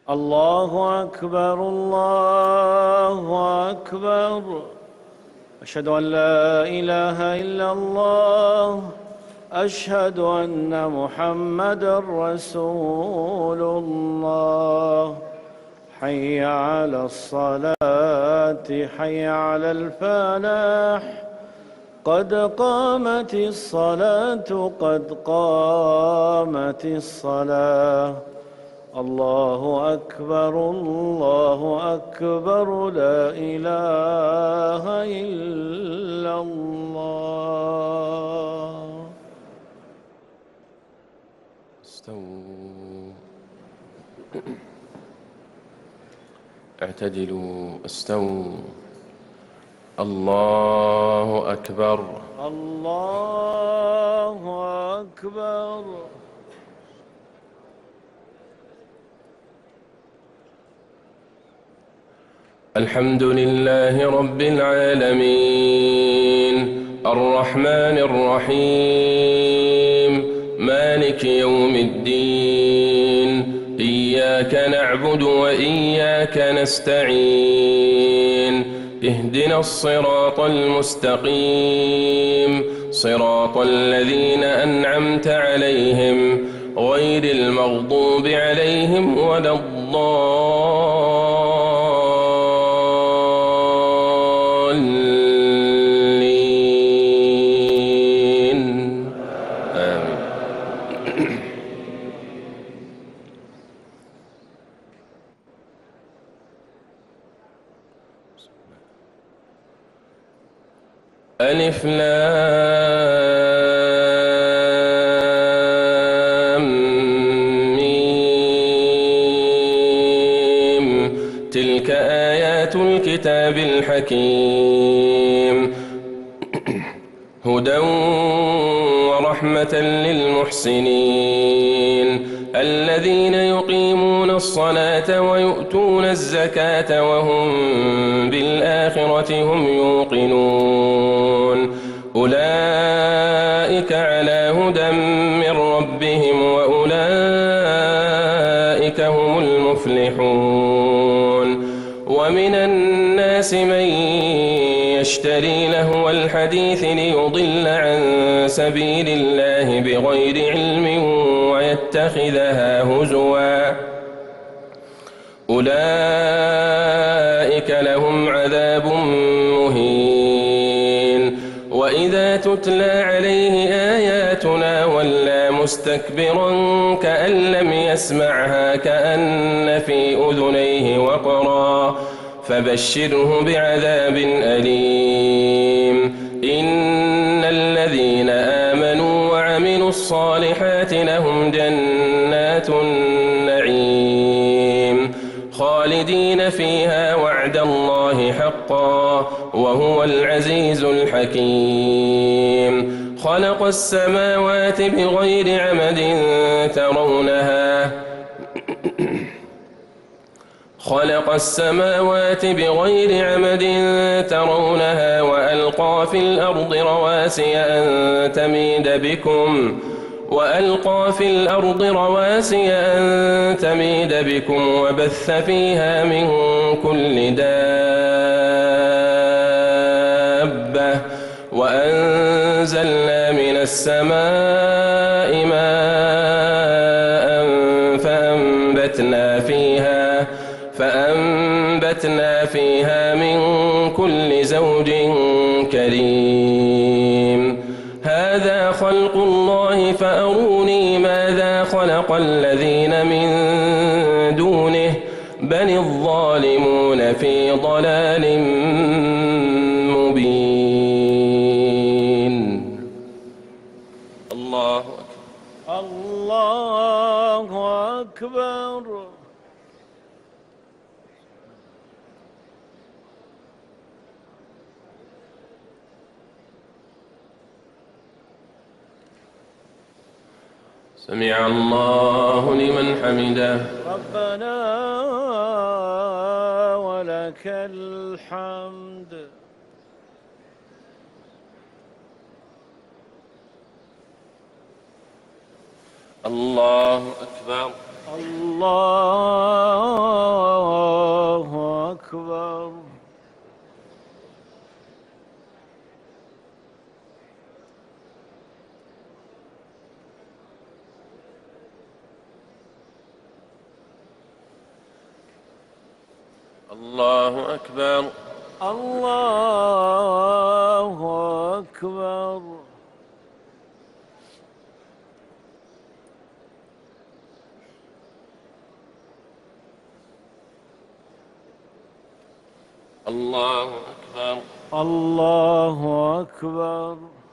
الله أكبر الله أكبر. أشهد أن لا إله إلا الله. أشهد أن محمدًا رسول الله. حي على الصلاة حي على الفلاح. قد قامت الصلاة قد قامت الصلاة. الله أكبر الله أكبر. لا إله إلا الله. استووا اعتدلوا استووا. الله أكبر الله أكبر. الحمد لله رب العالمين الرحمن الرحيم مالك يوم الدين. إياك نعبد وإياك نستعين. اهدنا الصراط المستقيم صراط الذين أنعمت عليهم غير المغضوب عليهم ولا الضالين. آمين. ألف لام ميم. تلك آيات الكتاب الحكيم هدى ورحمة للمحسنين الذين يقيمون الصلاة ويؤتون الزكاة وهم بالآخرة هم يوقنون. أولئك على هدى من ربهم وأولئك هم المفلحون. ومن الناس من يشتري لهو الحديث ليضل عن سبيل الله بغير علم ويتخذها هزوا. أولئك لهم عذاب مهين. وإذا تتلى عليه آياتنا ولى مستكبرا كأن لم يسمعها كأن في أذنيه وقرا. فبشره بعذاب أليم. إن الذين آمنوا وعملوا الصالحات لهم جنات النعيم خالدين فيها وعد الله حقا وهو العزيز الحكيم. خلق السماوات بغير عمد ترونها وألقى في الأرض رواسي أن تميد بكم وبث فيها من كل دابة وأنزلنا من السماء ماء فأنبتنا فيها من كل زوج كريم. هذا خلق الله فأروني ماذا خلق الذين من دونه بل الظالمون في ضلال مبين. الله أكبر الله أكبر. سمع الله لمن حمده. ربنا ولك الحمد. الله أكبر الله أكبر. الله أكبر. الله أكبر. الله أكبر. الله أكبر.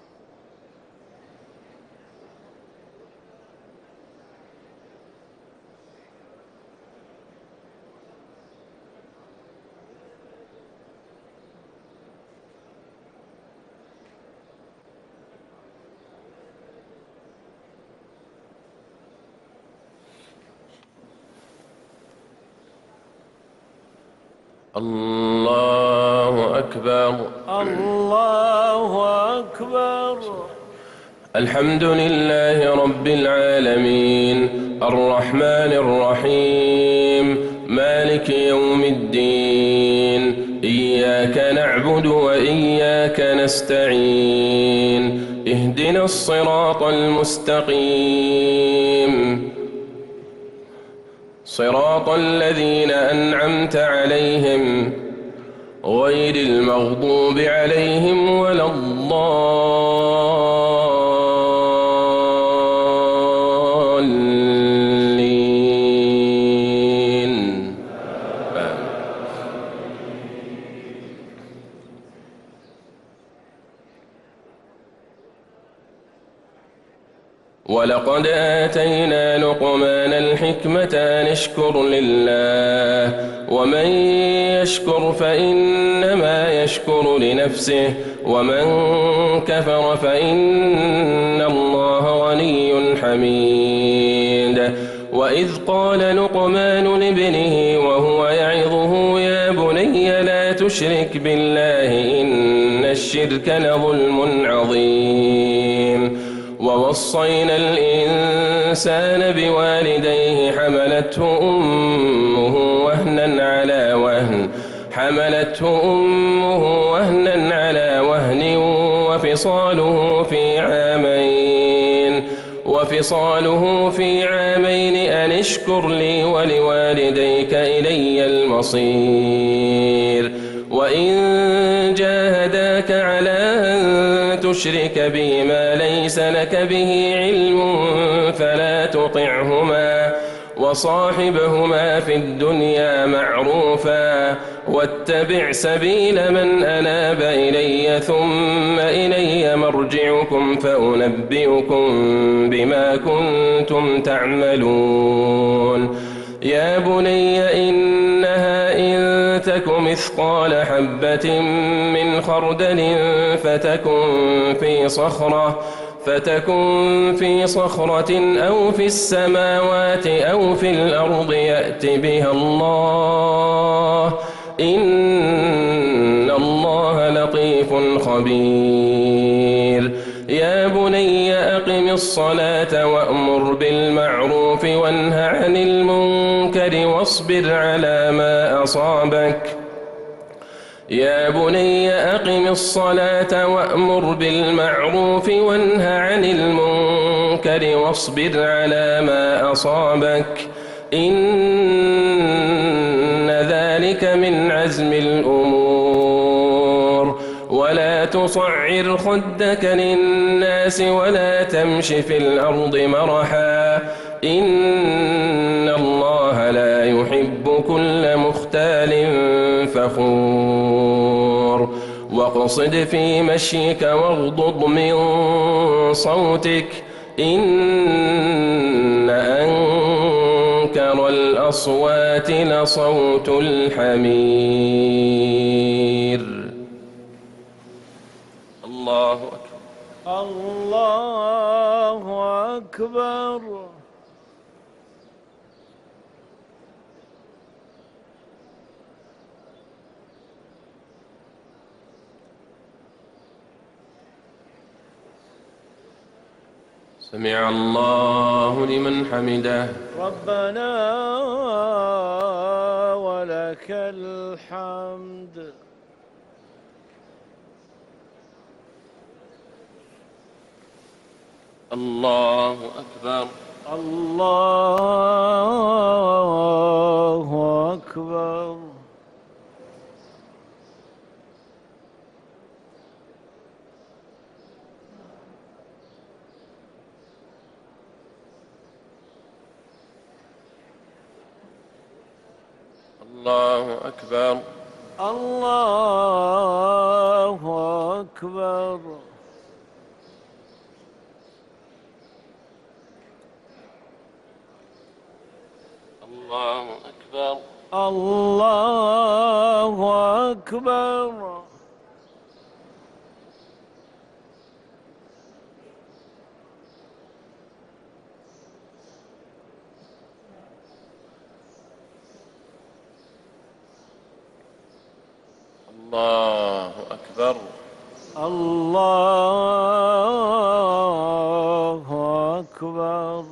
الله أكبر. الله أكبر. الحمد لله رب العالمين الرحمن الرحيم مالك يوم الدين إياك نعبد وإياك نستعين اهدنا الصراط المستقيم صراط الذين أنعمت عليهم غير المغضوب عليهم ولا الضالين. ولقد آتينا لقمان الحكمة أن اشكر لله ومن يشكر فإنما يشكر لنفسه ومن كفر فإن الله غني حميد. وإذ قال لقمان لابنه وهو يعظه يا بني لا تشرك بالله إن الشرك لظلم عظيم. ووصينا الإنسان بوالديه حملته أمه وهنا على وهن وفصاله في عامين أن اشكر لي ولوالديك إلي المصير. وإن جاهداك على أن تشرك بي ما ليس لك به علم فلا تطعهما وصاحبهما في الدنيا معروفا واتبع سبيل من أناب إلي ثم إلي مرجعكم فأنبئكم بما كنتم تعملون. يا بني إنها إن تك مثقال حبة من خردل فتكن في صخرة أو في السماوات أو في الأرض يأت بها الله إن الله لطيف خبير. يا بني أقم الصلاة وأمر بالمعروف وانه عن المنكر واصبر على ما أصابك. يا بني أقم الصلاة وأمر بالمعروف وانه عن المنكر واصبر على ما أصابك إن ذلك من عزم الأمور. ولا تصعر خدك للناس ولا تمش في الأرض مرحا إن الله لا يحب كل مختال فخور. واقصد في مشيك واغضض من صوتك إن أنكر الأصوات لصوت الحمير. الله أكبر. الله أكبر. سمع الله لمن حمده. ربنا ولك الحمد. الله أكبر. الله أكبر. الله أكبر. الله أكبر. الله أكبر. الله أكبر. الله أكبر. الله أكبر.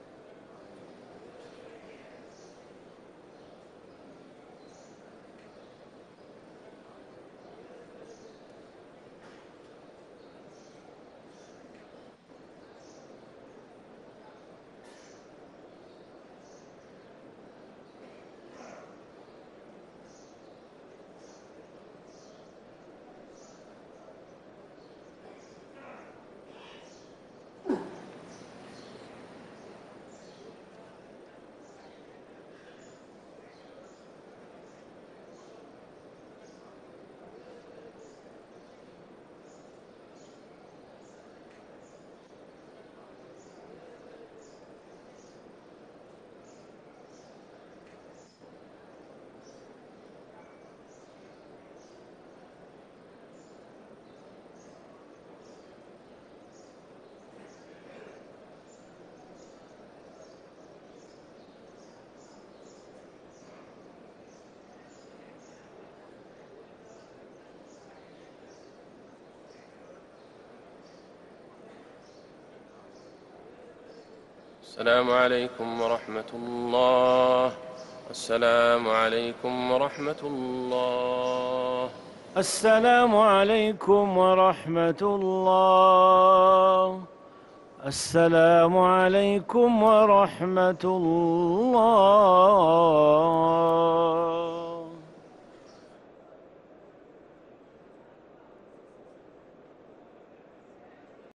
السلام عليكم ورحمة الله. السلام عليكم ورحمة الله. السلام عليكم ورحمة الله. السلام عليكم ورحمة الله.